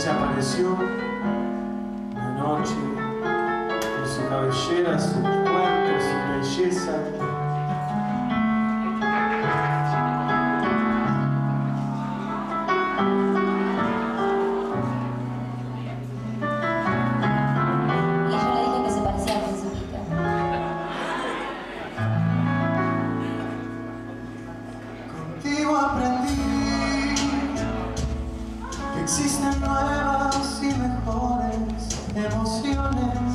se apareció una noche con su cabellera, su cuerpo, su belleza. Existen nuevas y mejores emociones.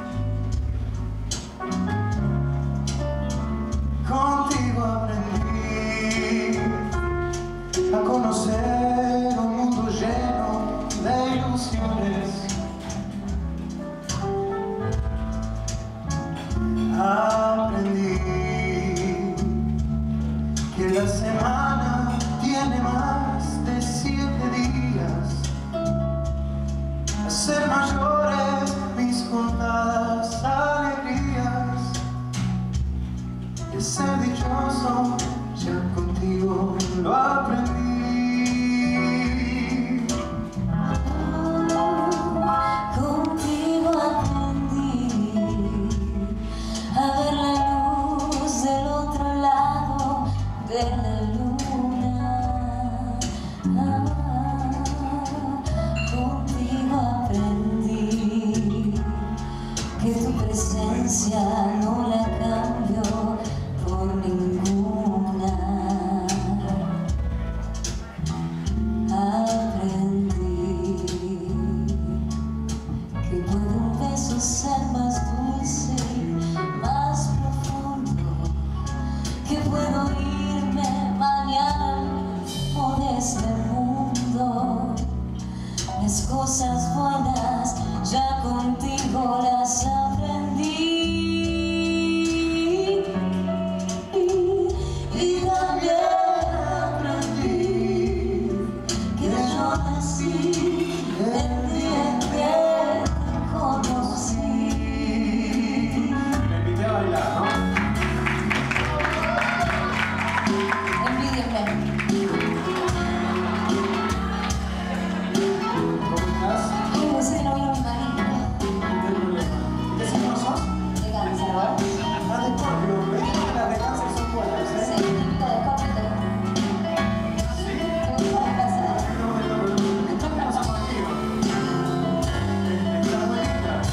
Contigo aprendí a conocer un mundo lleno de ilusiones. Aprendí que la semana tiene más de 7 días. Hacer mayores mis contadas alegrías. Y ser dichoso ya contigo lo aprendí. Contigo aprendí a ver la luz del otro lado de la luna. Contigo aprendí que tu presencia no la cambio por ninguna. Aprendí que puede un beso ser más dulce y más profundo, que puedo irme mañana mismo de este mundo. Las cosas buenas ya contigo las aprendí. Y también aprendí que yo nací el día en que te conocí. Me invité a bailar, ¿no? Envídienme. ¿Cómo estás? ¿Cómo sé que no vino mi marido? No hay problema. ¿Qué signo sos? De cáncer, ¿verdad? Ah, de Escorpio. Me dijo que las de cáncer son buenas, ¿eh? Sí, típico de Escorpio. ¿Sí? ¿Te gusta la casa? No, pasa contigo. Estás muy linda.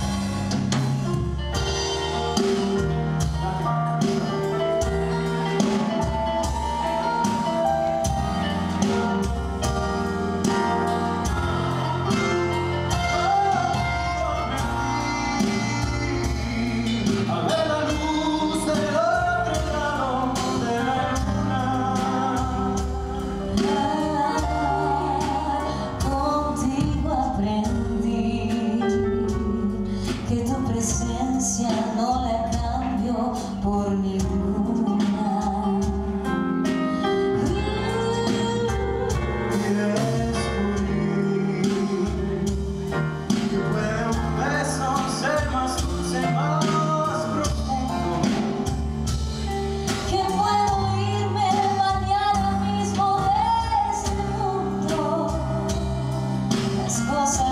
A ver la luz del otro lado de la luna. Contigo aprendí que tu presencia no la cambio por ninguna. Y descubrí que puede un beso ser más dulce, más profundo. Que puedo irme mañana mismo de este mundo. Las cosas